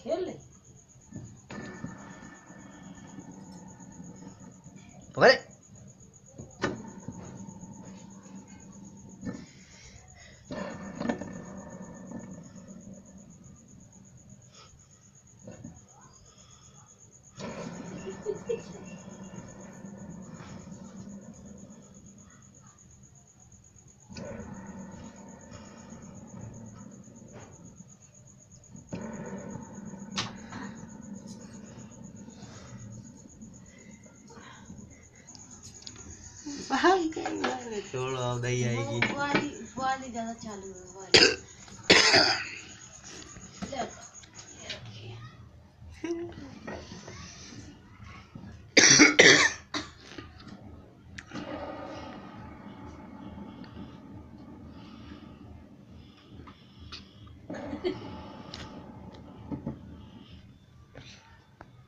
खेल ले पकड़े छोड़ो अब नहीं आएगी वाली ज्यादा चालू है वाली